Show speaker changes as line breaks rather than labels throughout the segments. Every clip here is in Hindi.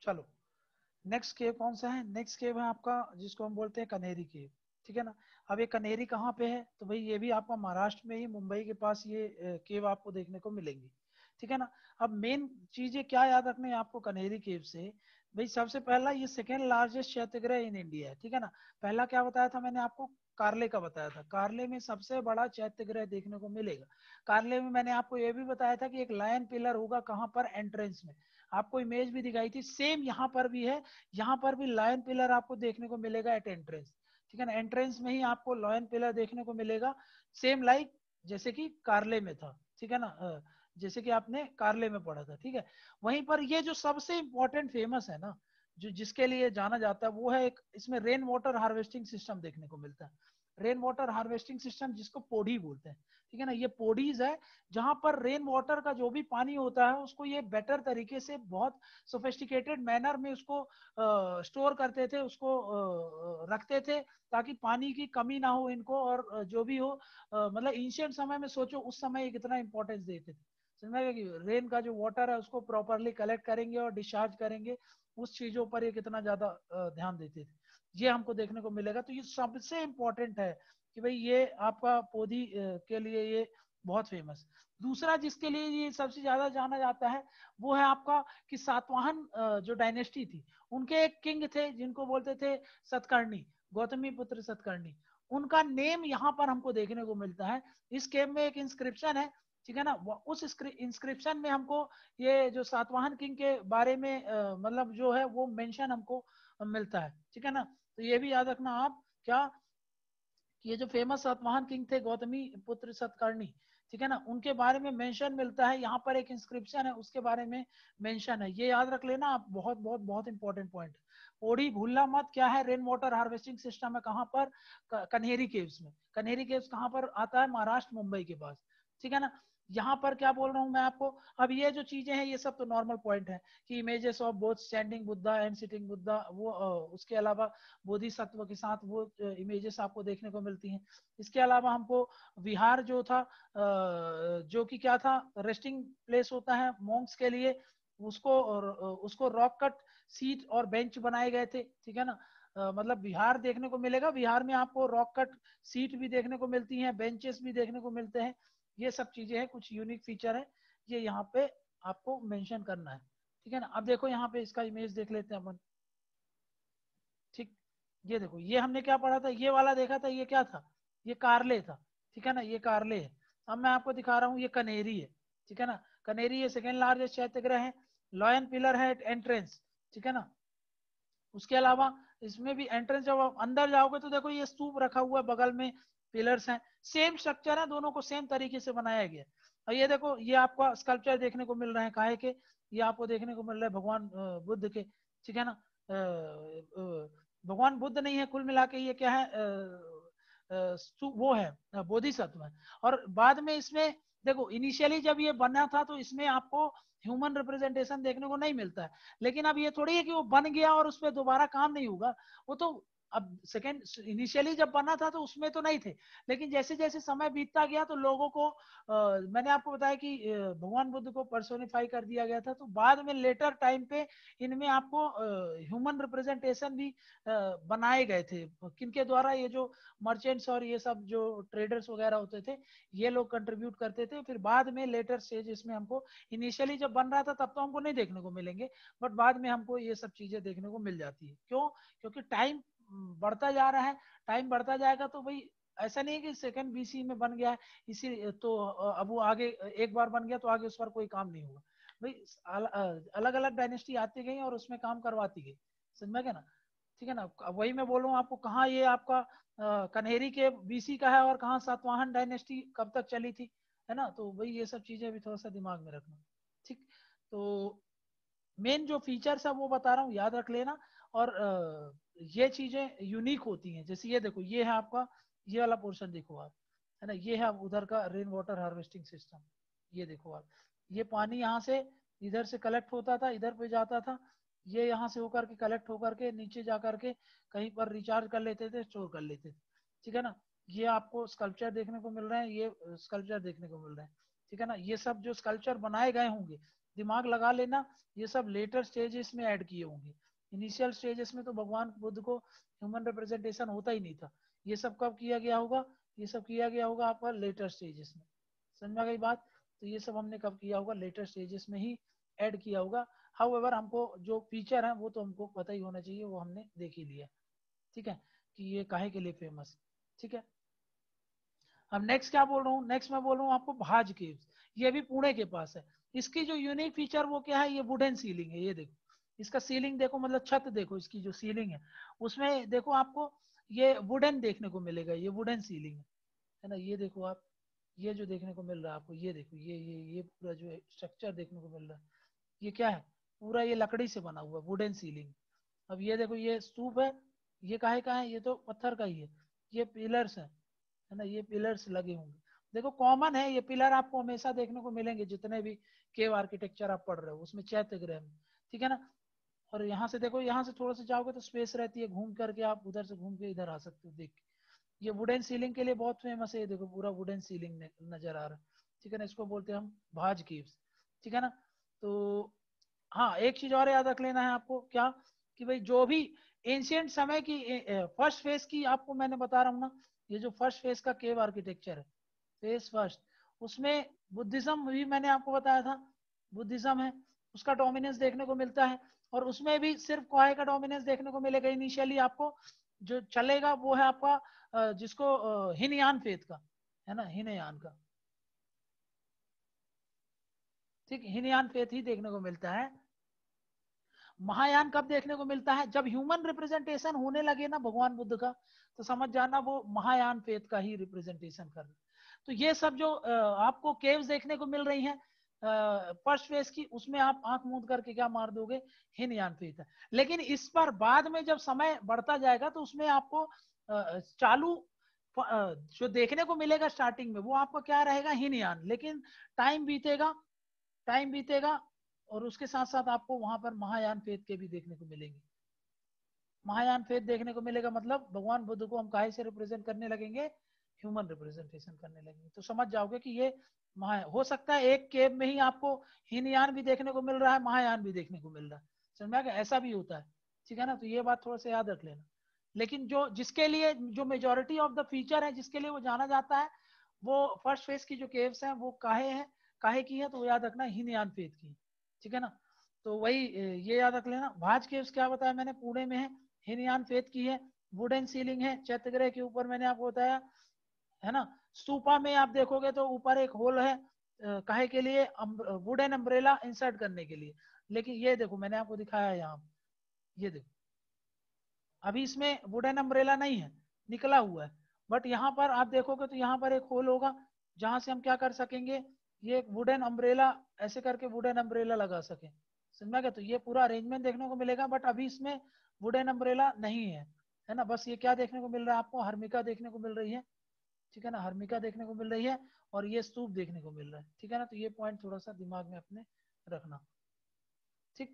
चलो नेक्स्ट केव कौन सा है? नेक्स्ट केव है आपका जिसको हम बोलते हैं कनेरी केव, ठीक है ना। अब ये कनेरी कहाँ पे है? तो भाई ये भी आपका महाराष्ट्र में ही, मुंबई के पास ये केव आपको देखने को मिलेंगी, ठीक है ना। अब मेन चीजें क्या याद रखना है आपको कनेरी केव से? भाई सबसे पहला ये सेकेंड लार्जेस्ट चैत्यगृह इन इंडिया है, ठीक है ना। पहला क्या बताया था मैंने आपको? कार्ले का बताया था। कार्ले में सबसे बड़ा चैत्यगृह देखने को मिलेगा। कार्ले में मैंने आपको ये भी बताया था कि एक लायन पिलर होगा कहाँ पर? एंट्रेंस में। आपको इमेज भी दिखाई थी, सेम यहाँ पर भी है। यहाँ पर भी लायन पिलर आपको देखने को मिलेगा एट एंट्रेंस, ठीक है ना। एंट्रेंस में ही आपको लायन पिलर देखने को मिलेगा, सेम लाइक जैसे कि कार्ले में था, ठीक है ना। जैसे कि आपने कार्ले में पढ़ा था, ठीक है। वहीं पर ये जो सबसे इंपॉर्टेंट फेमस है ना, जो जिसके लिए जाना जाता है, वो है एक इसमें रेन वाटर हार्वेस्टिंग सिस्टम देखने को मिलता है। रेन वाटर हार्वेस्टिंग सिस्टम जिसको पोडी बोलते हैं, ठीक है ना। ये पोडीज है जहां पर रेन वाटर का जो भी पानी होता है उसको ये बेटर तरीके से, बहुत सोफिस्टिकेटेड मैनर में उसको स्टोर करते थे, उसको रखते थे ताकि पानी की कमी ना हो इनको। और जो भी हो मतलब एंशिएंट समय में सोचो उस समय ये कितना इंपॉर्टेंस देते थे, समझ गए कि रेन का जो वाटर है उसको प्रॉपरली कलेक्ट करेंगे और डिस्चार्ज करेंगे, उस चीजों पर ये कितना ज्यादा ध्यान देते थे, ये हमको देखने को मिलेगा। तो ये सबसे इंपॉर्टेंट है कि भाई ये आपका पोधी के लिए ये बहुत फेमस। दूसरा जिसके लिए ये सबसे ज्यादा जाना जाता है वो है आपका कि सातवाहन जो डायनेस्टी थी, उनके एक किंग थे जिनको बोलते थे सतकर्णी, गौतमी पुत्र सतकर्णी। उनका नेम यहाँ पर हमको देखने को मिलता है। इस केव में एक इंस्क्रिप्शन है, ठीक है ना। उस इंस्क्रिप्शन में हमको ये जो सातवाहन किंग के बारे में मतलब जो है वो मेंशन हमको मिलता है, ठीक है ना। तो ये भी याद रखना आप क्या, ये जो फेमस सातवाहन किंग थे गौतमी पुत्र सतकर्णी, ठीक है ना, उनके बारे में मेंशन मिलता है। यहाँ पर एक इंस्क्रिप्शन है उसके बारे में मेंशन है, ये याद रख लेना आप। बहुत बहुत बहुत इंपॉर्टेंट पॉइंट। ओडी भूलना मत, क्या है? रेन वाटर हार्वेस्टिंग सिस्टम है कहाँ पर? कन्हेरी केव्स में। कन्हेरी केव्स कहाँ पर आता है? महाराष्ट्र, मुंबई के पास, ठीक है ना। यहाँ पर क्या बोल रहा हूँ मैं आपको? अब ये जो चीजें हैं ये सब तो नॉर्मल पॉइंट है कि images of both standing Buddha and sitting Buddha, वो उसके अलावा बोधिसत्व के साथ वो इमेजेस आपको देखने को मिलती हैं। इसके अलावा हमको विहार जो था जो कि क्या था? रेस्टिंग प्लेस होता है मॉन्क्स के लिए, उसको उसको रॉक कट सीट और बेंच बनाए गए थे, ठीक है ना। मतलब विहार देखने को मिलेगा, विहार में आपको रॉक कट सीट भी देखने को मिलती हैं, बेंचेस भी देखने को मिलते हैं। ये सब चीजें हैं, कुछ यूनिक फीचर है, ये यहाँ पे आपको मेंशन करना है, ठीक है ना। अब देखो यहाँ पे इसका इमेज देख लेते हैं अपन, ठीक। ये देखो, ये हमने क्या पढ़ा था? ये वाला देखा था, ये क्या था? ये कार्ले था, ठीक है ना, ये कार्ले है। अब मैं आपको दिखा रहा हूँ, ये कनेरी है, ठीक है ना। कनेरी ये सेकेंड लार्जेस्ट चैत्यग्रह है, लॉयन पिलर है एंट्रेंस, ठीक है ना। उसके अलावा इसमें भी एंट्रेंस, जब आप अंदर जाओगे तो देखो ये स्तूप रखा हुआ है, बगल में पिलर्स हैं, सेम स्ट्रक्चर है, दोनों को सेम तरीके से बनाया गया। और ये देखो ये आपका स्कल्पचर देखने को मिल रहे हैं, काहे के? ये आपको देखने को मिल रहा है भगवान बुद्ध के, ठीक है ना। भगवान बुद्ध नहीं है, कुल मिला के ये क्या है? वो है बोधिसत्व है। और बाद में इसमें देखो इनिशियली जब ये बना था तो इसमें आपको ह्यूमन रिप्रेजेंटेशन देखने को नहीं मिलता है, लेकिन अब ये थोड़ी है कि वो बन गया और उस पर दोबारा काम नहीं होगा। वो तो अब सेकेंड इनिशियली जब बना था तो उसमें तो नहीं थे, लेकिन जैसे जैसे समय बीतता गया तो लोगों को मैंने आपको बताया कि भगवान बुद्ध को पर्सोनिफाई कर दिया गया था, तो बाद में लेटर टाइम पे इनमें आपको ह्यूमन रिप्रेजेंटेशन भी बनाए गए थे। किनके द्वारा? ये जो मर्चेंट्स और ये सब जो ट्रेडर्स वगैरह होते थे, ये लोग कंट्रीब्यूट करते थे। फिर बाद में लेटर स्टेज इसमें हमको, इनिशियली जब बन रहा था तब तो हमको नहीं देखने को मिलेंगे, बट बाद में हमको ये सब चीजें देखने को मिल जाती है। क्यों? क्योंकि टाइम बढ़ता जा रहा है, टाइम बढ़ता जाएगा तो भाई ऐसा नहीं है कि सेकंड बीसी में बन गया है इसी तो अब वो आगे एक बार बन गया तो आगे उस पर कोई काम नहीं होगा। भाई अलग अलग डायनेस्टी आती गई और उसमें काम करवाती गई, समझ में गया ना, ठीक है ना। अब वही मैं बोल रहा हूँ आपको, कहाँ ये आपका कन्हेरी के बीसी का है और कहाँ सातवाहन डायनेस्टी कब तक चली थी, है ना। तो वही ये सब चीजें भी थोड़ा सा दिमाग में रखना, ठीक। तो मेन जो फीचर्स है वो बता रहा हूँ, याद रख लेना। और ये चीजें यूनिक होती हैं, जैसे ये देखो, ये है आपका, ये वाला पोर्शन देखो आप, है ना। ये है उधर का रेन वाटर हार्वेस्टिंग सिस्टम, ये देखो आप। ये पानी यहाँ से इधर से कलेक्ट होता था, इधर पे जाता था, ये यहाँ से होकर के कलेक्ट होकर के नीचे जा करके कहीं पर रिचार्ज कर लेते थे, स्टोर कर लेते थे, ठीक है ना। ये आपको स्कल्पचर देखने को मिल रहे हैं, ये स्कल्पचर देखने को मिल रहे हैं, ठीक है ना। ये सब जो स्कल्पचर बनाए गए होंगे दिमाग लगा लेना, ये सब लेटर स्टेजेस में ऐड किए होंगे। इनिशियल स्टेजेस में तो भगवान बुद्ध को ह्यूमन रिप्रेजेंटेशन होता ही नहीं था। ये सब कब किया गया होगा? ये सब किया गया होगा आपका लेटर स्टेजेस में। समझ में गई बात? तो ये सब हमने कब किया होगा? लेटर स्टेजेस में ही ऐड किया होगा। हाउएवर हमको जो फीचर है वो तो हमको पता ही होना चाहिए, वो हमने देख ही लिया। ठीक है, कि ये काहे के लिए फेमस। ठीक है, अब नेक्स्ट क्या बोल रहा हूँ? नेक्स्ट मैं बोल रहा हूँ आपको भाज केव्स। ये भी पुणे के पास है। इसकी जो यूनिक फीचर वो क्या है? ये वुडन सीलिंग है। ये देखो इसका सीलिंग देखो, मतलब छत देखो, इसकी जो सीलिंग है उसमें देखो आपको ये वुडन देखने को मिलेगा। ये वुडन सीलिंग है ना। ये देखो आप, ये जो देखने को मिल रहा है आपको, ये देखो ये पूरा जो स्ट्रक्चर देखने को मिल रहा है, ये क्या है? पूरा ये लकड़ी से बना हुआ वुडन सीलिंग। अब ये देखो ये स्तूप है, ये काहे का है? ये तो पत्थर का ही है। ये पिलर्स है ना, ये पिलर्स लगे होंगे। देखो कॉमन है, ये पिलर आपको हमेशा देखने को मिलेंगे जितने भी केव आर्किटेक्चर आप पढ़ रहे हो उसमें, चैत्य ग्रह में। ठीक है ना। और यहाँ से देखो, यहाँ से थोड़ा सा जाओगे तो स्पेस रहती है, घूम करके आप उधर से घूम के इधर आ सकते हो देख के। ये वुडन सीलिंग के लिए बहुत फेमस है। ये देखो पूरा वुडन सीलिंग नजर आ रहा है। ठीक है ना, इसको बोलते हैं हम भाज केव्स। ठीक है ना। तो हाँ, एक चीज और याद रख लेना है आपको, क्या? कि भाई जो भी एंशियंट समय की फर्स्ट फेज की आपको मैंने बता रहा हूँ ना, ये जो फर्स्ट फेज का केव आर्किटेक्चर है, फेज फर्स्ट, उसमें बुद्धिज्म भी मैंने आपको बताया था। बुद्धिज्म है, उसका डोमिनेंस देखने को मिलता है। और उसमें भी सिर्फ क्वाय का डोमिनेंस देखने को मिलेगा इनिशियली आपको। जो चलेगा वो है आपका जिसको हिनयान फेथ का, है ना, हिनयान का। ठीक, हिनयान फेथ ही देखने को मिलता है। महायान कब देखने को मिलता है? जब ह्यूमन रिप्रेजेंटेशन होने लगे ना भगवान बुद्ध का, तो समझ जाना वो महायान फेथ का ही रिप्रेजेंटेशन कर रहे। तो ये सब जो आपको केव्स देखने को मिल रही हैं फर्स्ट फेज की, उसमें आप आंख मूंद करके क्या मार दोगे? हिनयान फेथ है। लेकिन इस पर बाद में जब समय बढ़ता जाएगा तो उसमें आपको चालू जो देखने को मिलेगा स्टार्टिंग में वो आपको क्या रहेगा? हिनयान। लेकिन टाइम बीतेगा, टाइम बीतेगा और उसके साथ साथ आपको वहां पर महायान फेथ के भी देखने को मिलेंगे। महायान फेथ देखने को मिलेगा मतलब भगवान बुद्ध को हम काहे से रिप्रेजेंट करने लगेंगे? ह्यूमन रिप्रेजेंटेशन करने लगेंगे। तो समझ जाओगे कि ये हो सकता है एक केव में ही आपको हीनयान भी देखने को मिल रहा है, महायान भी देखने को मिल रहा है। समझ में आ गया? ऐसा भी होता है। ठीक है ना। तो ये बात थोड़ा सा याद रख लेना। लेकिन जो जिसके लिए जो मेजोरिटी ऑफ द फीचर है जिसके लिए वो जाना जाता है, वो फर्स्ट फेज की जो केव्स हैं वो काहे है, काहे की है? तो वो याद रखना हीनयान फेथ की। ठीक है ना। तो वही ये याद रख लेना। भाज केव्स क्या बताया मैंने? पुणे में है, हिनयान फेथ की है, वुडन सीलिंग है, चैत्यग्रह के ऊपर मैंने आपको बताया, है ना। स्तूपा में आप देखोगे तो ऊपर एक होल है, काहे के लिए? वुडन अम्ब्रेला इंसर्ट करने के लिए। लेकिन ये देखो मैंने आपको दिखाया है यहाँ, ये देखो अभी इसमें वुडन अम्ब्रेला नहीं है, निकला हुआ है। बट यहाँ पर आप देखोगे तो यहाँ पर एक होल होगा जहां से हम क्या कर सकेंगे? ये एक वुडन अम्ब्रेला, ऐसे करके वुडन अम्ब्रेला लगा सके। समझा गया? तो ये पूरा अरेंजमेंट देखने को मिलेगा, बट अभी इसमें वुडन अम्ब्रेला नहीं है ना। बस ये क्या देखने को मिल रहा है आपको? हर्मिका देखने को मिल रही है। ठीक है ना, हर्मिका देखने को मिल रही है और ये स्तूप देखने को मिल रहा है। ठीक है ना। तो ये पॉइंट थोड़ा सा दिमाग में अपने रखना। ठीक,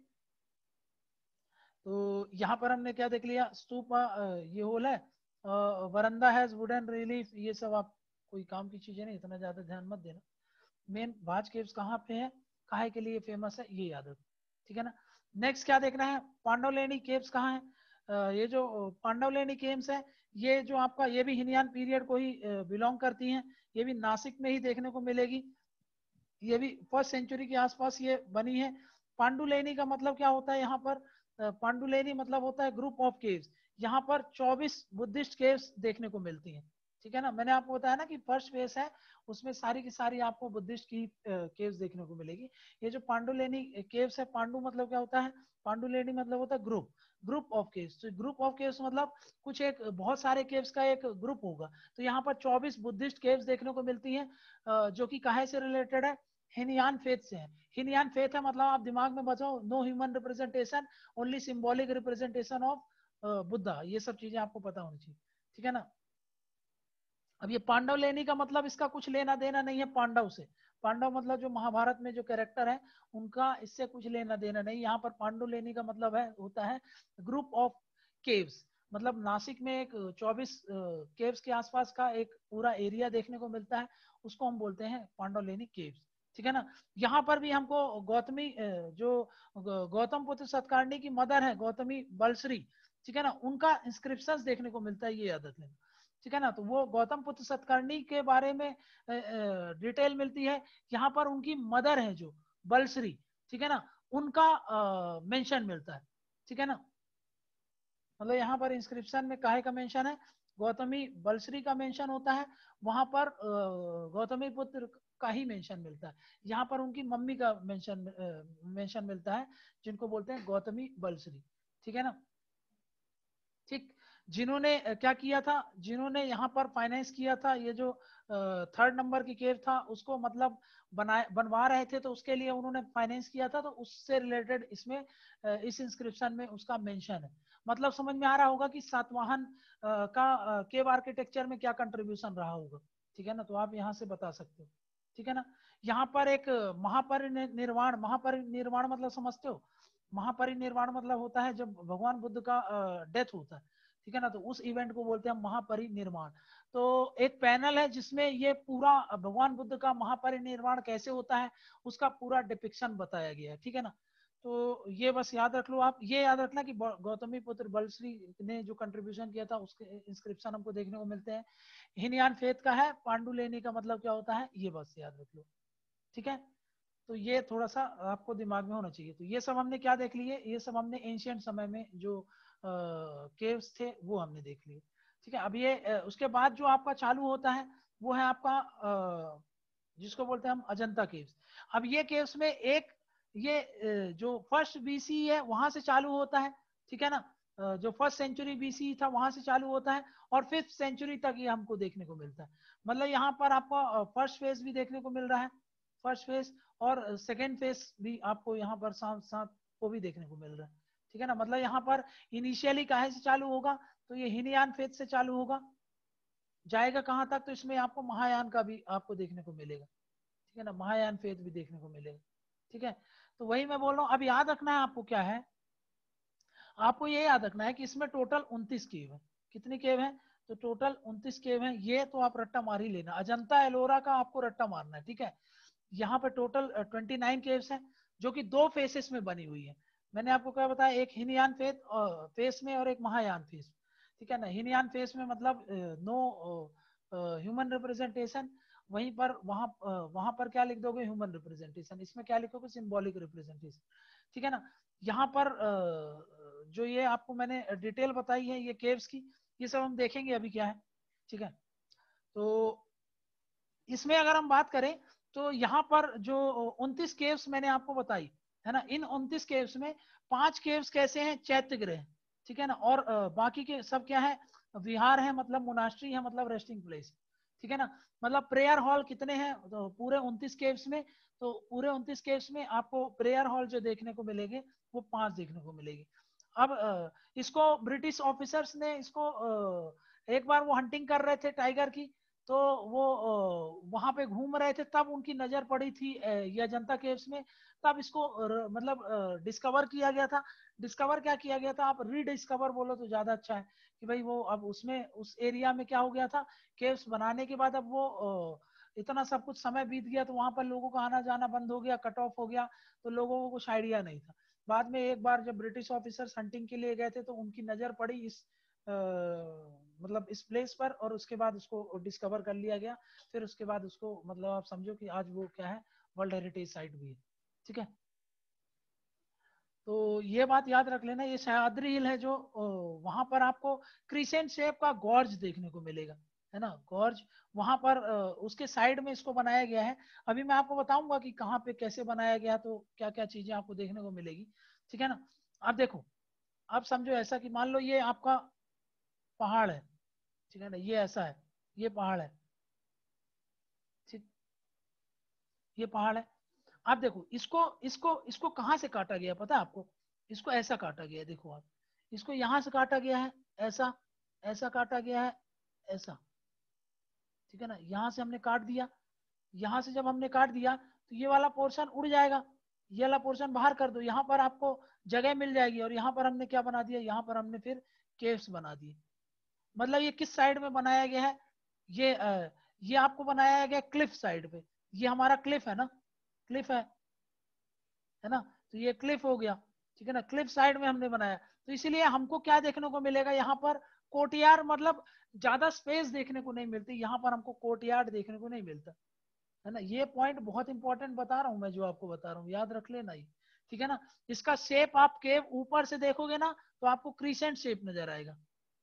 तो यहाँ पर हमने क्या देख लिया? स्तूप ये होल है, वरंदा हैज वुडन रिलीफ, ये सब आप कोई काम की चीजें नहीं, इतना ज्यादा ध्यान मत देना। मेन भाज केव्स कहाँ पे है, काहे के लिए फेमस है, ये याद रखो। ठीक है ना। नेक्स्ट क्या देखना है? पांडवलेनी केव्स कहाँ है? ये जो पांडवलेनी केव्स है, ये जो आपका, ये भी हिनयान पीरियड को ही बिलोंग करती हैं। ये भी नासिक में ही देखने को मिलेगी। ये भी फर्स्ट सेंचुरी के आसपास ये बनी है। पांडुलेनी का मतलब क्या होता है यहाँ पर? पांडुलेनी मतलब होता है ग्रुप ऑफ केव्स। यहाँ पर 24 बुद्धिस्ट केव्स देखने को मिलती हैं। ठीक है ना। मैंने आपको बताया ना कि फर्स्ट फेज है, उसमें सारी की सारी आपको बुद्धिस्ट की केव्स देखने को मिलेगी। ये जो पांडुलेनी केव्स है, पांडु मतलब क्या होता है? पांडुलेनी मतलब होता है ग्रुप, ग्रुप ऑफ केव्स। तो ग्रुप ऑफ केव्स मतलब कुछ एक बहुत सारे केव्स का एक ग्रुप होगा। तो यहाँ पर 24 बुद्धिस्ट केव्स देखने को मिलती हैं, जो कि काहे से रिलेटेड है? हिनयान फेथ से है। हिनयान फेथ है मतलब आप दिमाग में बचाओ, no human representation, only symbolic representation of Buddha. ये सब चीजें आपको पता होनी चाहिए। ठीक है ना। अब ये पांडव लेने का मतलब इसका कुछ लेना देना नहीं है पांडव से। पांडव मतलब जो महाभारत में जो कैरेक्टर है उनका इससे कुछ लेना देना नहीं। यहाँ पर पांडु लेने का मतलब है, होता है ग्रुप ऑफ केव्स। मतलब नासिक में एक 24 केव्स के आसपास का एक पूरा एरिया देखने को मिलता है, उसको हम बोलते हैं पांडव लेनी केव्स। ठीक है ना। यहाँ पर भी हमको गौतमी जो गौतम पुत्र सतकारणी की मदर है गौतमी बलश्री, ठीक है ना, उनका इंस्क्रिप्शन देखने को मिलता है, ये याद रख लेना। ठीक है ना, तो वो गौतम पुत्र सतकारणी के बारे में डिटेल मिलती है। यहाँ पर उनकी मदर है जो बलश्री, ठीक है ना, उनका मेंशन मिलता है। ठीक है ना, मतलब यहाँ पर इंस्क्रिप्शन में काहे का मेंशन है, गौतमी बलश्री का मेंशन होता है, वहां पर गौतमी पुत्र का ही मेंशन मिलता है। यहाँ पर उनकी मम्मी का मेंशन मिलता है, जिनको बोलते हैं गौतमी बलश्री। ठीक है ना। ठीक, जिन्होंने क्या किया था, जिन्होंने यहाँ पर फाइनेंस किया था, ये जो थर्ड नंबर की केव था उसको मतलब बनवा रहे थे, तो उसके लिए उन्होंने फाइनेंस किया था, तो उससे रिलेटेड इसमें इस इंस्क्रिप्शन में उसका मेंशन है। मतलब समझ में आ रहा होगा कि सातवाहन का केव आर्किटेक्चर में क्या कंट्रीब्यूशन रहा होगा। ठीक है ना, तो आप यहाँ से बता सकते हो। ठीक है ना, यहाँ पर एक महापरिनिर्वाण, महापरिनिर्वाण मतलब समझते हो, महापरिनिर्वाण मतलब होता है जब भगवान बुद्ध का डेथ होता है। ठीक है ना, तो उस इवेंट को बोलते हैं महापरिनिर्वाण। तो एक पैनल है जिसमें ये पूरा भगवान बुद्ध का महापरिनिर्वाण कैसे होता है उसका पूरा डिपिक्शन बताया गया है। ठीक है ना, तो ये बस याद रख लो आप, ये याद रखना कि गौतमी पुत्र बलश्री ने जो कंट्रीब्यूशन किया था उसके इंस्क्रिप्शन हमको देखने को मिलते हैं। हिनयान फेथ का है, पांडुलेनी का मतलब क्या होता है, ये बस याद रख लो। ठीक है, तो ये थोड़ा सा आपको दिमाग में होना चाहिए। तो ये सब हमने क्या देख लिए, ये सब हमने एंशियंट समय में जो केव्स थे वो हमने देख लिए। ठीक है, अब ये उसके बाद जो आपका चालू होता है वो है आपका जिसको बोलते हैं हम अजंता केव्स। अब ये केव्स में एक ये जो फर्स्ट बीसी है वहां से चालू होता है। ठीक है ना, जो फर्स्ट सेंचुरी बीसी था वहां से चालू होता है और 5th सेंचुरी तक ये हमको देखने को मिलता है। मतलब यहाँ पर आपको फर्स्ट फेज भी देखने को मिल रहा है, फर्स्ट फेज, और सेकेंड फेज भी आपको यहाँ पर साथ साथ को भी देखने को मिल रहा है। ठीक है ना, मतलब यहाँ पर इनिशियली काहे से चालू होगा, तो ये हिनयान फेज से चालू होगा, जाएगा कहाँ तक, तो इसमें आपको महायान का भी आपको देखने को मिलेगा। ठीक है ना, महायान फेज भी देखने को मिलेगा। ठीक है, तो वही मैं बोल रहा हूँ। अब याद रखना है आपको क्या है, आपको ये याद रखना है कि इसमें टोटल 29 केव है। कितनी केव है, तो टोटल 29 केव है। ये तो आप रट्टा मार ही लेना, अजंता एलोरा का आपको रट्टा मारना है। ठीक है, यहाँ पे टोटल 29 केव्स हैं जो कि दो फेसेस में बनी हुई है। मैंने आपको क्या बताया, एक हिनयान फेस में और एक महायान फेस। ठीक है ना, हिनयान फेस में मतलब नो ह्यूमन रिप्रेजेंटेशन, वहीं पर वहां पर क्या लिख दोगे, ह्यूमन रिप्रेजेंटेशन, इसमें क्या लिखोगे, सिंबॉलिक रिप्रेजेंटेशन। ठीक है ना, यहाँ पर जो ये आपको मैंने डिटेल बताई है ये केव्स की, ये सब हम देखेंगे अभी क्या है। ठीक है, तो इसमें अगर हम बात करें तो यहाँ पर जो 29 केव्स मैंने आपको बताई है ना, इन 29 केव्स में 5 केव्स कैसे हैं, चैत्य गृह। ठीक है ना, और बाकी के सब क्या है, विहार है, मतलब मोनास्ट्री है, मतलब रेस्टिंग प्लेस। ठीक है ना, मतलब प्रेयर हॉल कितने हैं, तो पूरे 29 केव्स में, तो पूरे 29 केव्स में आपको प्रेयर हॉल जो देखने को मिलेंगे वो 5 देखने को मिलेगी। अब इसको ब्रिटिश ऑफिसर्स ने इसको एक बार वो हंटिंग कर रहे थे टाइगर की, तो वो वहां पे घूम रहे थे, तब उनकी नजर पड़ी थी ये अजंता केव्स में। तब इसको मतलब डिस्कवर किया गया था। डिस्कवर क्या किया गया था, आप रीडिस्कवर बोलो तो ज्यादा अच्छा है, कि भाई वो अब उसमें उस एरिया में क्या हो गया था, केव्स बनाने के बाद अब वो इतना सब कुछ समय बीत गया, तो वहां पर लोगों का आना जाना बंद हो गया, कट ऑफ हो गया, तो लोगों को कुछ आइडिया नहीं था। बाद में एक बार जब ब्रिटिश ऑफिसर्स हंटिंग के लिए गए थे तो उनकी नजर पड़ी इस मतलब इस प्लेस पर, और उसके बाद उसको डिस्कवर कर लिया गया। फिर उसके बाद उसको मतलब आप समझो कि आज वो क्या है, वर्ल्ड हेरिटेज साइट भी है। ठीक है, तो ये बात याद रख लेना, ये सह्याद्री हिल है जो वहां पर आपको क्रिसेंट शेप का गॉर्ज देखने को मिलेगा, है ना, गॉर्ज वहां पर उसके साइड में इसको बनाया गया है। अभी मैं आपको बताऊंगा कि कहाँ पे कैसे बनाया गया, तो क्या क्या चीजें आपको देखने को मिलेगी। ठीक है ना, आप देखो, आप समझो ऐसा कि मान लो ये आपका पहाड़ है। ठीक है ना, ये ऐसा है, ये पहाड़ है। ठीक, ये पहाड़ है। आप देखो इसको इसको इसको कहाँ से काटा गया पता है आपको, इसको ऐसा काटा गया है, देखो आप, इसको यहाँ से काटा गया है, ऐसा, ऐसा काटा गया है, ऐसा। ठीक है ना, यहाँ से हमने काट दिया, यहाँ से जब हमने काट दिया तो ये वाला पोर्शन उड़ जाएगा, ये वाला पोर्शन बाहर कर दो, यहाँ पर आपको जगह मिल जाएगी, और यहाँ पर हमने क्या बना दिया, यहाँ पर हमने फिर केव्स बना दिए। मतलब ये किस साइड में बनाया गया है, ये ये आपको बनाया गया क्लिफ साइड पे, ये हमारा क्लिफ है ना, क्लिफ है ना, तो ये क्लिफ हो गया, ठीक है ना, क्लिफ साइड में हमने बनाया। तो इसीलिए हमको क्या देखने को मिलेगा यहाँ पर, कोर्टयार्ड, मतलब ज्यादा स्पेस देखने को नहीं मिलती यहाँ पर, हमको कोर्टयार्ड देखने को नहीं मिलता, है ना। ये पॉइंट बहुत इंपॉर्टेंट बता रहा हूँ मैं, जो आपको बता रहा हूँ याद रख लेना ही, ठीक है ना। इसका शेप आप केव ऊपर से देखोगे ना तो आपको क्रीसेंट शेप नजर आएगा,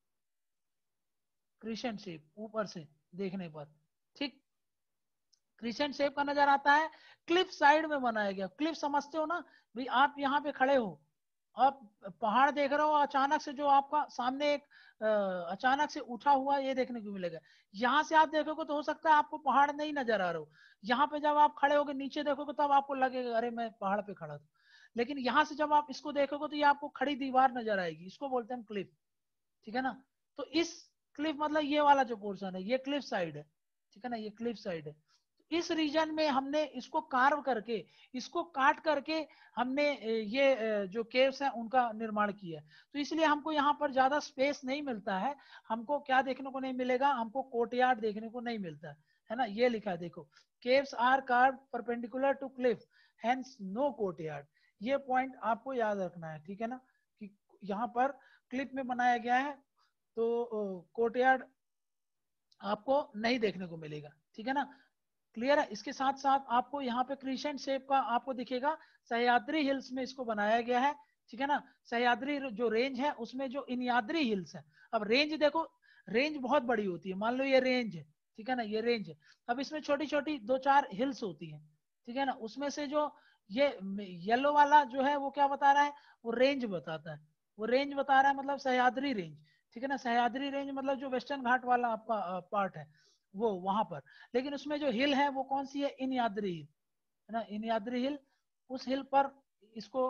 क्रीसेंट शेप ऊपर से देखने पर, ठीक, क्रीसेंट शेप का नजर आता है। क्लिफ साइड में बनाया गया, क्लिफ समझते हो ना भाई, आप यहाँ पे खड़े हो, आप पहाड़ देख रहे हो, अचानक से जो आपका सामने एक अचानक से उठा हुआ ये देखने को मिलेगा। यहाँ से आप देखोगे तो हो सकता है आपको पहाड़ नहीं नजर आ रहा हो, यहाँ पे जब आप खड़े होगे नीचे देखोगे तब आपको लगेगा अरे मैं पहाड़ पे खड़ा था, लेकिन यहाँ से जब आप इसको देखोगे तो ये आपको खड़ी दीवार नजर आएगी, इसको बोलते हैं क्लिफ, ठीक है ना। तो इस क्लिफ मतलब ये वाला जो पोर्शन है ये क्लिफ साइड है, ठीक है ना, ये क्लिफ साइड है। इस रीजन में हमने इसको कार्व करके, इसको काट करके हमने ये जो केव्स हैं उनका निर्माण किया। तो इसलिए हमको यहाँ पर ज्यादा स्पेस नहीं मिलता है, हमको क्या देखने को नहीं मिलेगा, हमको कोर्टयार्ड देखने को नहीं मिलता है ना। ये लिखा है देखो, caves are carve perpendicular to cliff, hence no courtyard. ये पॉइंट आपको याद रखना है, ठीक है ना, कि यहाँ पर क्लिप में बनाया गया है तो कोर्टयार्ड आपको नहीं देखने को मिलेगा, ठीक है ना। क्लियर है। इसके साथ साथ आपको यहाँ पे क्रिसेंट शेप का आपको दिखेगा, सह्याद्री हिल्स में इसको बनाया गया है, ठीक है ना। सह्याद्री जो रेंज है उसमें जो इनियाद्री हिल्स है, अब रेंज देखो, रेंज बहुत बड़ी होती है, मान लो ये रेंज है, ठीक है ना, ये रेंज है। अब इसमें छोटी छोटी 2-4 हिल्स होती है, ठीक है ना, उसमें से जो ये येलो वाला जो है वो क्या बता रहा है, वो रेंज बताता है, वो रेंज बता रहा है, मतलब सह्याद्री रेंज, ठीक है ना। सह्याद्री रेंज मतलब जो वेस्टर्न घाट वाला आपका पार्ट है वो वहां पर। लेकिन उसमें जो हिल है वो कौन सी है, इनियाद्री हिल, है ना, इनियाद्री हिल, उस हिल पर इसको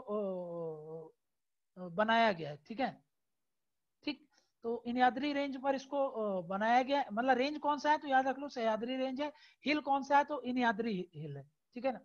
बनाया गया है, ठीक है, ठीक। तो इनियाद्री रेंज पर इसको बनाया गया, मतलब रेंज कौन सा है तो याद रख लो सह्याद्री रेंज है, हिल कौन सा है तो इनियाद्री हिल है, ठीक है ना।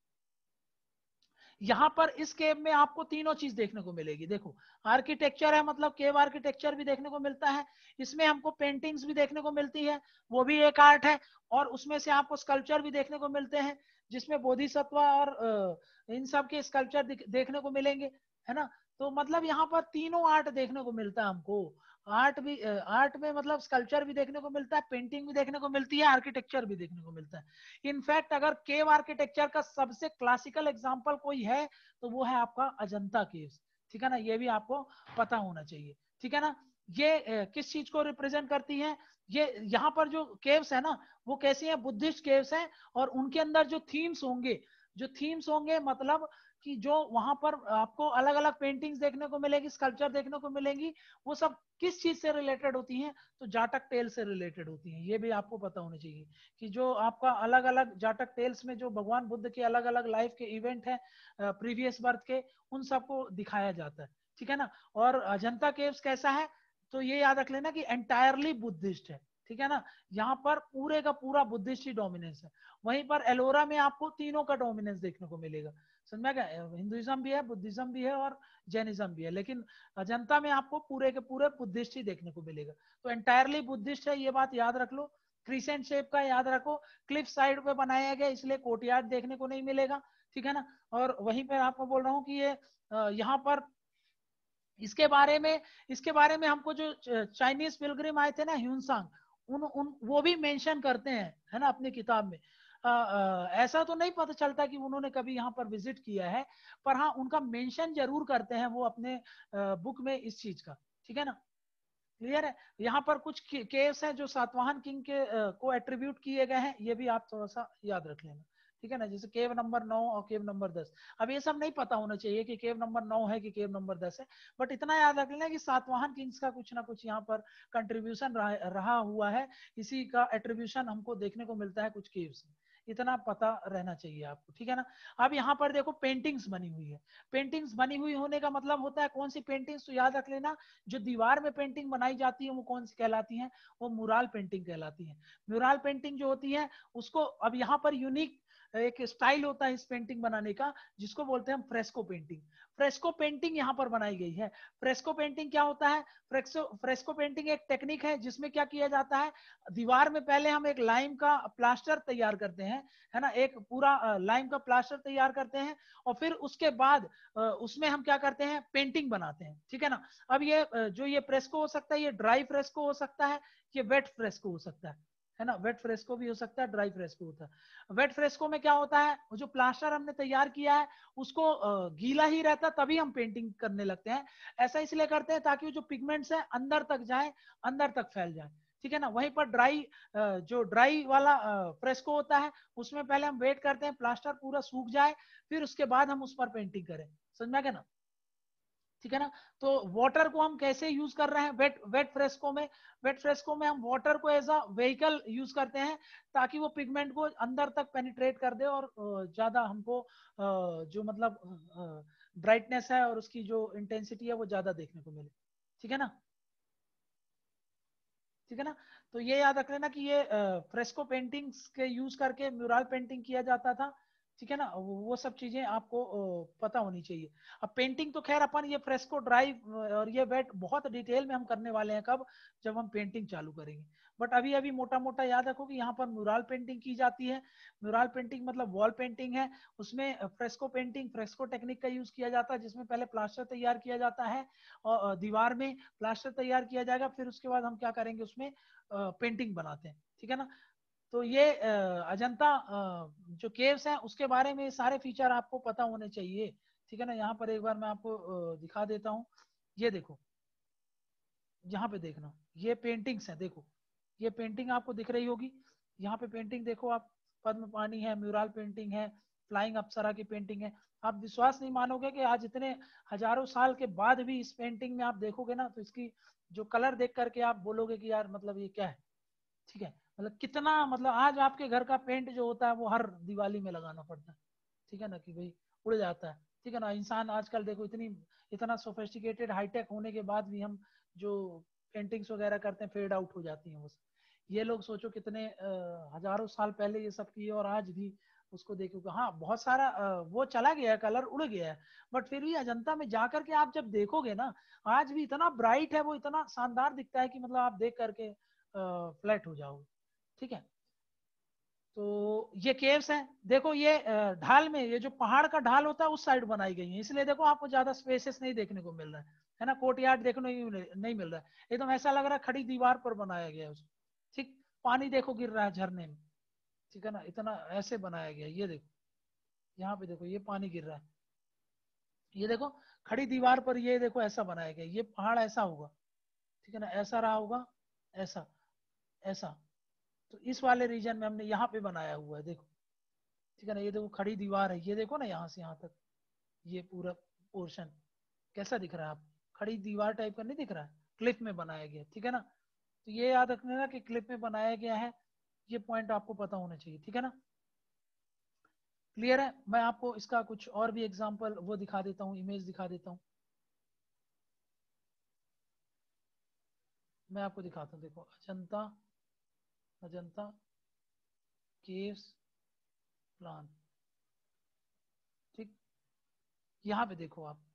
यहाँ पर इस केव में आपको तीनों चीज देखने को मिलेगी, देखो आर्किटेक्चर है, मतलब केव आर्किटेक्चर भी देखने को मिलता है, इसमें हमको पेंटिंग्स भी देखने को मिलती है, वो भी एक आर्ट है, और उसमें से आपको स्कल्पचर भी देखने को मिलते हैं, जिसमें बोधिसत्व और इन सब के स्कल्पचर देखने को मिलेंगे, है ना। तो मतलब यहाँ पर तीनों आर्ट देखने को मिलता है हमको, आर्ट भी, आर्ट में मतलब स्कल्पचर भी देखने को मिलता है, पेंटिंग भी देखने को मिलती है, आर्किटेक्चर भी देखने को मिलता है। इनफैक्ट अगर केव आर्किटेक्चर का सबसे क्लासिकल एग्जांपल कोई है तो वो है आपका अजंता केव्स, ठीक है ना, ये भी आपको पता होना चाहिए, ठीक है ना। ये किस चीज को रिप्रेजेंट करती है, ये यहाँ पर जो केव्स है ना वो कैसी है, बुद्धिस्ट केव्स हैं, और उनके अंदर जो थीम्स होंगे, जो थीम्स होंगे मतलब कि जो वहां पर आपको अलग अलग पेंटिंग्स देखने को मिलेगी, स्कल्पचर देखने को मिलेंगी, वो सब किस चीज से रिलेटेड होती हैं, तो जाटक टेल से रिलेटेड होती हैं, ये भी आपको पता होना चाहिए कि जो आपका अलग अलग जाटक टेल्स में जो भगवान बुद्ध के अलग अलग लाइफ के इवेंट है प्रीवियस बर्थ के, उन सबको दिखाया जाता है, ठीक है ना। और अजंता केव्स कैसा है, तो ये याद रख लेना कि एंटायरली बुद्धिस्ट है, ठीक है ना, यहाँ पर पूरे का पूरा बुद्धिस्ट ही डोमिनेंस है। वहीं पर एलोरा में आपको तीनों का डोमिनेंस देखने को मिलेगा, समझ में गया, हिंदुइज्म भी है, बुद्धिज्म भी है और जैनिज्म भी है, लेकिन अजंता में आपको पूरे के पूरे बुद्धिस्ट ही देखने को मिलेगा। तो एंटायरली बुद्धिस्ट है, ये बात याद रख लो। क्रिसेंट शेप का याद रखो, क्लिफ साइड पे बनाया गया इसलिए कोर्टयार्ड देखने को नहीं मिलेगा, ठीक है ना। और वहीं पे आपको बोल रहा हूँ कि ये यहाँ पर इसके बारे में हमको जो चाइनीज पिलग्रिम आए थे ना, ह्यूनसांग, उन उन वो भी मेंशन करते हैं, है ना, अपनी किताब में। ऐसा तो नहीं पता चलता कि उन्होंने कभी यहाँ पर विजिट किया है, पर हाँ उनका मेंशन जरूर करते हैं वो अपने बुक में इस चीज का, ठीक है ना। क्लियर है। यहाँ पर कुछ केव्स हैं जो सातवाहन किंग के को एट्रीब्यूट किए गए हैं, ये भी आप थोड़ा सा याद रख लेना, ठीक है ना, जैसे केव नंबर 9 और केव नंबर 10। अब ये सब नहीं पता होना चाहिए कि केव नंबर 9 है कि केव नंबर 10 है, बट इतना याद रख लेना कि सातवाहन किंग्स का कुछ ना कुछ यहाँ पर कंट्रीब्यूशन रहा हुआ है, इसी का एट्रीब्यूशन हमको देखने को मिलता है कुछ केव्स में, इतना पता रहना चाहिए आपको, ठीक है ना। अब यहाँ पर देखो पेंटिंग्स बनी हुई है, पेंटिंग्स बनी हुई होने का मतलब होता है कौन सी पेंटिंग्स, तो याद रख लेना जो दीवार में पेंटिंग बनाई जाती है वो कौन सी कहलाती है, वो मुराल पेंटिंग कहलाती है। म्यूरल पेंटिंग जो होती है उसको अब यहाँ पर यूनिक एक स्टाइल होता है इस पेंटिंग बनाने का, जिसको बोलते हैं हम फ्रेस्को पेंटिंग। फ्रेस्को पेंटिंग यहाँ पर बनाई गई है। फ्रेस्को पेंटिंग क्या होता है? फ्रेस्को पेंटिंग एक टेक्निक है जिसमें क्या किया जाता है, दीवार में पहले हम एक लाइम का प्लास्टर तैयार करते हैं, है ना, एक पूरा लाइम का प्लास्टर तैयार करते हैं, और फिर उसके बाद उसमें हम क्या करते हैं, पेंटिंग बनाते हैं, ठीक है ना। अब ये जो ये फ्रेस्को हो सकता है, ये ड्राई फ्रेस्को हो सकता है, ये वेट फ्रेस्को हो सकता है ना, वेट फ्रेस्को भी हो सकता है, ड्राई फ्रेस्को होता है। वेट फ्रेस्को में क्या होता है, जो प्लास्टर हमने तैयार किया है उसको गीला ही रहता तभी हम पेंटिंग करने लगते हैं। ऐसा इसलिए करते हैं ताकि जो पिगमेंट्स है अंदर तक जाए, अंदर तक फैल जाए, ठीक है ना। वहीं पर ड्राई जो ड्राई वाला फ्रेस्को होता है उसमें पहले हम वेट करते हैं प्लास्टर पूरा सूख जाए, फिर उसके बाद हम उस पर पेंटिंग करें, समझ में आ गया ना, ठीक है ना। तो वाटर को हम कैसे यूज कर रहे हैं वेट वेट फ्रेस्को में, वेट फ्रेस्को में हम वाटर को एज अ व्हीकल यूज करते हैं ताकि वो पिगमेंट को अंदर तक पेनिट्रेट कर दे और ज्यादा हमको जो मतलब ब्राइटनेस है और उसकी जो इंटेंसिटी है वो ज्यादा देखने को मिले, ठीक है ना, ठीक है ना। तो ये याद रख लेना कि ये फ्रेस्को पेंटिंग्स के यूज करके म्यूरल पेंटिंग किया जाता था, ठीक है ना। वो सब चीजें आपको पता होनी चाहिए। अब पेंटिंग तो खैर अपन ये फ्रेस्को ड्राई और ये वेट बहुत डिटेल में हम करने वाले हैं कब, जब हम पेंटिंग चालू करेंगे। बट अभी अभी मोटा मोटा याद रखो कि यहाँ पर म्यूरल पेंटिंग की जाती है। म्यूरल पेंटिंग मतलब वॉल पेंटिंग है, उसमें फ्रेस्को पेंटिंग फ्रेस्को टेक्निक का यूज किया जाता है, जिसमें पहले प्लास्टर तैयार किया जाता है और दीवार में प्लास्टर तैयार किया जाएगा, फिर उसके बाद हम क्या करेंगे उसमें पेंटिंग बनाते हैं, ठीक है ना। तो ये अजंता जो केव्स हैं उसके बारे में सारे फीचर आपको पता होने चाहिए, ठीक है ना। यहाँ पर एक बार मैं आपको दिखा देता हूँ, ये देखो, यहाँ पे देखना, ये पेंटिंग्स है, देखो ये पेंटिंग आपको दिख रही होगी, यहाँ पे पेंटिंग देखो आप, पद्म पानी है, म्यूरल पेंटिंग है, फ्लाइंग अप्सरा की पेंटिंग है। आप विश्वास नहीं मानोगे कि आज इतने हजारों साल के बाद भी इस पेंटिंग में आप देखोगे ना तो इसकी जो कलर देख करके आप बोलोगे कि यार मतलब ये क्या है, ठीक है। मतलब कितना, मतलब आज आपके घर का पेंट जो होता है वो हर दिवाली में लगाना पड़ता है, ठीक है ना, कि भाई उड़ जाता है, ठीक है ना। इंसान आजकल देखो इतना सोफिस्टिकेटेड हाईटेक होने के बाद भी हम जो पेंटिंग्स वगैरह करते हैं फेड आउट हो जाती हैं बस। ये लोग सोचो कितने हजारों साल पहले ये सब किए और आज भी उसको देखो, हाँ बहुत सारा वो चला गया है, कलर उड़ गया है, बट फिर भी अजंता में जाकर के आप जब देखोगे ना, आज भी इतना ब्राइट है, वो इतना शानदार दिखता है कि मतलब आप देख करके फ्लैट हो जाओगे, ठीक है। तो ये केव्स हैं, देखो ये ढाल में, ये जो पहाड़ का ढाल होता है उस साइड बनाई गई है, इसलिए देखो आपको ज्यादा स्पेसेस नहीं देखने को मिल रहा है ना, कोर्टयार्ड देखने नहीं मिल रहा है, एकदम ऐसा लग रहा है खड़ी दीवार पर बनाया गया है उसको, ठीक। पानी देखो गिर रहा है झरने में, ठीक है ना, इतना ऐसे बनाया गया है, ये देखो यहाँ पे देखो ये पानी गिर रहा है, ये देखो खड़ी दीवार पर, ये देखो ऐसा बनाया गया, ये पहाड़ ऐसा होगा, ठीक है ना, ऐसा रहा होगा, ऐसा, ऐसा। तो इस वाले रीजन में हमने यहाँ पे बनाया हुआ है, देखो, ठीक है ना। ये देखो खड़ी दीवार है, ये देखो ना यहाँ से यहाँ तक, ये पूरा पोर्शन कैसा दिख रहा है आप, खड़ी दीवार टाइप का नहीं दिख रहा है, क्लिफ में बनाया गया, ठीक है ना। तो ये याद रखना ना कि क्लिफ में बनाया गया है, ये पॉइंट आपको पता होना चाहिए, ठीक है ना। क्लियर है। मैं आपको इसका कुछ और भी एग्जांपल वो दिखा देता हूँ, इमेज दिखा देता हूँ, मैं आपको दिखाता हूँ, देखो अजंता, अजंता केव्स प्लान, ठीक। यहाँ पे देखो आप,